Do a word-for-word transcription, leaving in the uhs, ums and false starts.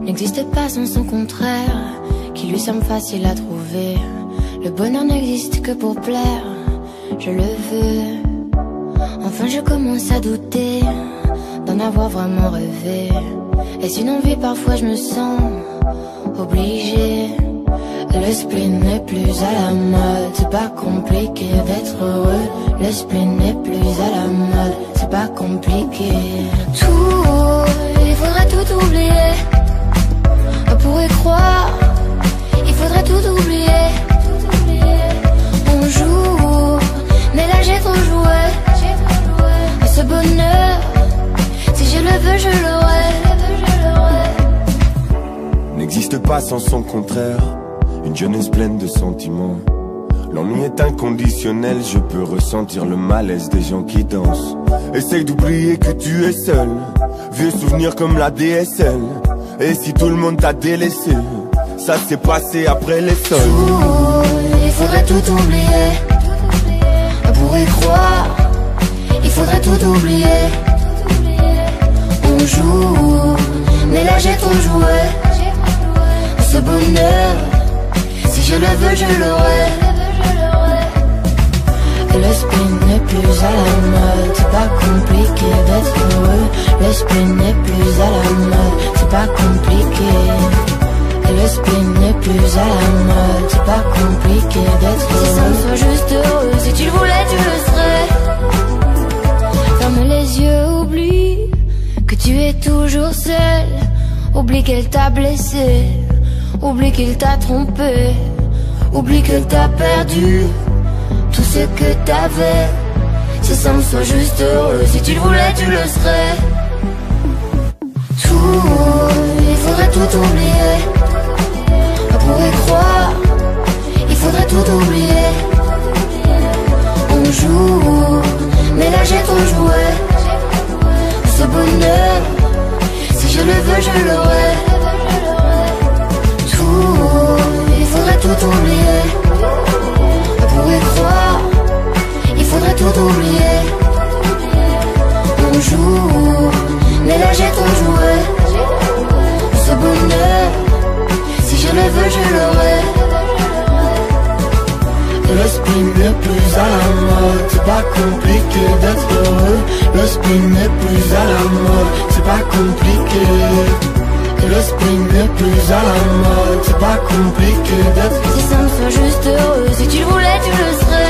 n'existe pas sans son contraire, qui lui semble facile à trouver. Le bonheur n'existe que pour plaire, je le veux. Enfin je commence à douter d'en avoir vraiment rêvé. Est-ce une envie? Parfois je me sens obligée. Le spleen n'est plus à la mode, c'est pas compliqué d'être heureux. Le spleen n'est plus à la mode, c'est pas compliqué. Tout, il faudrait tout oublier. On pourrait croire, il faudrait tout oublier. On joue, mais là j'ai trop joué. Ce bonheur, si je le veux, je l'aurai. N'existe pas sans son contraire, une jeunesse pleine de sentiments. L'ennui est inconditionnel, je peux ressentir le malaise des gens qui dansent. Essaye d'oublier que tu es seul, vieux souvenirs comme la D S L. Et si tout le monde t'a délaissé, ça s'est passé après les sols. Tout, il faudrait tout oublier. On pourrait croire, il faudrait tout oublier. On joue, mais là j'ai trop joué. Ce bonheur, si je le veux, je l'aurai. Le spleen n'est plus à la mode, c'est pas compliqué d'être heureux. Le spleen n'est plus à la mode, c'est pas compliqué. Le spleen n'est plus à la mode, c'est pas compliqué d'être heureux. Si ça me soit juste heureux, si tu le voulais, tu le serais. Ferme les yeux, oublie que tu es toujours seul. Oublie qu'elle t'a blessé, oublie qu'il t'a trompé, oublie que t'as perdu tout ce que t'avais. Si ça me soit juste heureux, si tu le voulais, tu le serais. Tout, il faudrait tout oublier. On pourrait croire, il faudrait tout oublier. On joue, mais là j'ai trop joué. Ce bonheur, si je le veux, je l'aurai. Il faudrait tout oublier. On pourrait croire, il faudrait tout oublier. On joue, mais là j'ai trop joué. Ce bonheur, si je le veux, je l'aurai. Le spleen n'est plus à la mode, c'est pas compliqué d'être heureux. Le spleen n'est plus à la mode, c'est pas compliqué. Le spleen n'est plus à la mode, c'est pas compliqué d'être. Si ça me soit juste heureux, si tu le voulais, tu le serais.